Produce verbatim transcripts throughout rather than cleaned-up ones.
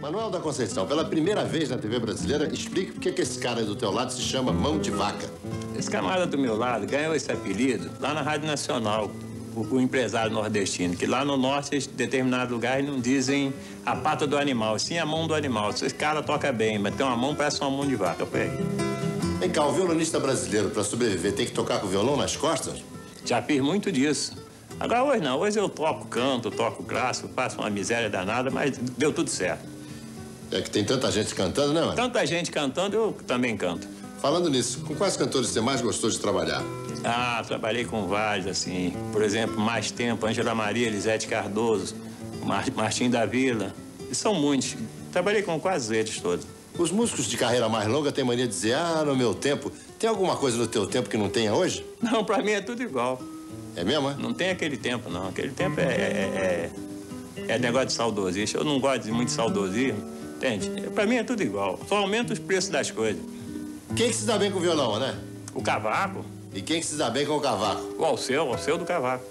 Manuel da Conceição, pela primeira vez na T V brasileira, explique por que que esse cara aí do teu lado se chama Mão de Vaca. Esse camarada do meu lado ganhou esse apelido lá na Rádio Nacional, o, o empresário nordestino, que lá no norte, em determinados lugares, não dizem a pata do animal, sim a mão do animal. Esse cara toca bem, mas tem uma mão, parece uma mão de vaca. Foi aí. Vem cá, o violonista brasileiro, para sobreviver, tem que tocar com o violão nas costas? Já fiz muito disso. Agora hoje não, hoje eu toco canto, toco clássico, faço uma miséria danada, mas deu tudo certo. É que tem tanta gente cantando, né, mano? Tanta gente cantando, eu também canto. Falando nisso, com quais cantores você mais gostou de trabalhar? Ah, trabalhei com vários, assim. Por exemplo, Mais Tempo, Ângela Maria, Elisete Cardoso, Mar Martim da Vila. E são muitos. Trabalhei com quase eles todos. Os músicos de carreira mais longa têm mania de dizer, ah, no meu tempo. Tem alguma coisa no teu tempo que não tenha hoje? Não, pra mim é tudo igual. É mesmo, é? Não tem aquele tempo, não. Aquele tempo é, é, é, é negócio de saudosismo. Eu não gosto de muito saudosismo, entende? Pra mim é tudo igual. Só aumenta os preços das coisas. Quem que se dá bem com o violão, né? O cavaco. E quem que se dá bem com o cavaco? O Alceu, o Alceu do cavaco.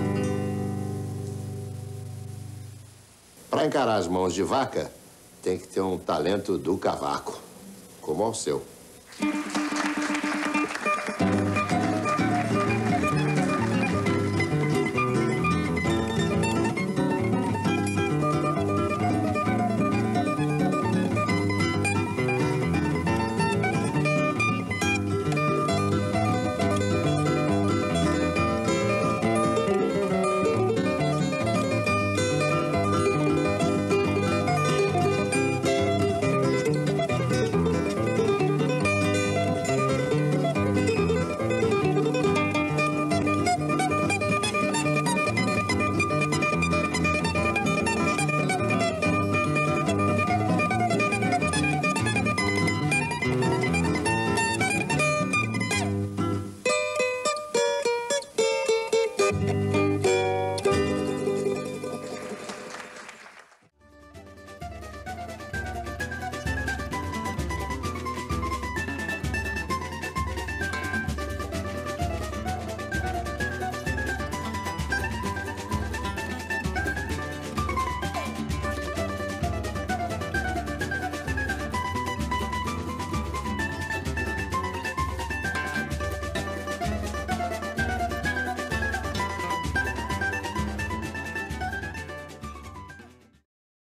Pra encarar as mãos de vaca, tem que ter um talento do cavaco, como o Alceu.